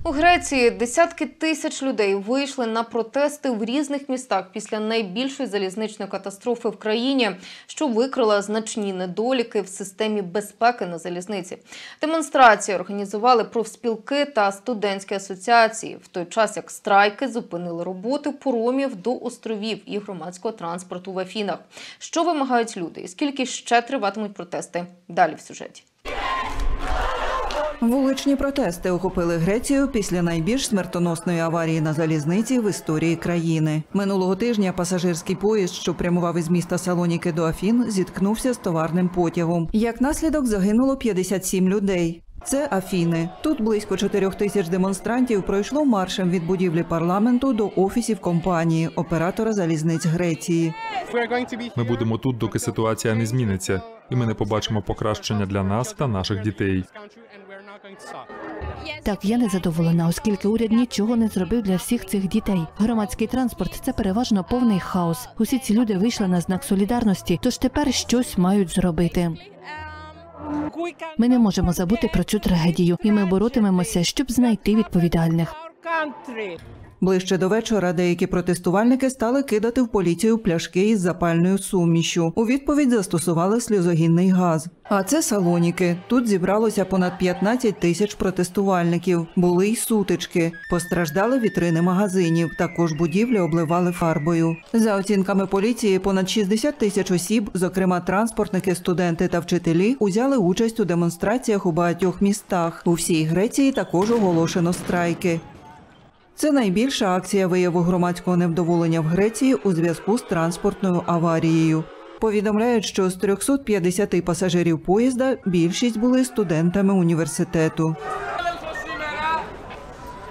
У Греції десятки тисяч людей вийшли на протести в різних містах після найбільшої залізничної катастрофи в країні, що викрила значні недоліки в системі безпеки на залізниці. Демонстрації організували профспілки та студентські асоціації, в той час як страйки зупинили роботи поромів до островів і громадського транспорту в Афінах. Що вимагають люди і скільки ще триватимуть протести? Далі в сюжеті. Вуличні протести охопили Грецію після найбільш смертоносної аварії на залізниці в історії країни. Минулого тижня пасажирський поїзд, що прямував із міста Салоніки до Афін, зіткнувся з товарним потягом. Як наслідок загинуло 57 людей. Це Афіни. Тут близько 4 тисяч демонстрантів пройшло маршем від будівлі парламенту до офісів компанії, оператора залізниць Греції. Ми будемо тут, доки ситуація не зміниться, і ми не побачимо покращення для нас та наших дітей. Так, я незадоволена, оскільки уряд нічого не зробив для всіх цих дітей. Громадський транспорт – це переважно повний хаос. Усі ці люди вийшли на знак солідарності, тож тепер щось мають зробити. Ми не можемо забути про цю трагедію, і ми боротимемося, щоб знайти відповідальних. Ближче до вечора деякі протестувальники стали кидати в поліцію пляшки із запальною сумішю. У відповідь застосували сльозогінний газ. А це Салоніки. Тут зібралося понад 15 тисяч протестувальників. Були й сутички. Постраждали вітрини магазинів. Також будівлі обливали фарбою. За оцінками поліції, понад 60 тисяч осіб, зокрема транспортники, студенти та вчителі, узяли участь у демонстраціях у багатьох містах. У всій Греції також оголошено страйки. Це найбільша акція вияву громадського невдоволення в Греції у зв'язку з транспортною аварією. Повідомляють, що з 350 пасажирів поїзда більшість були студентами університету.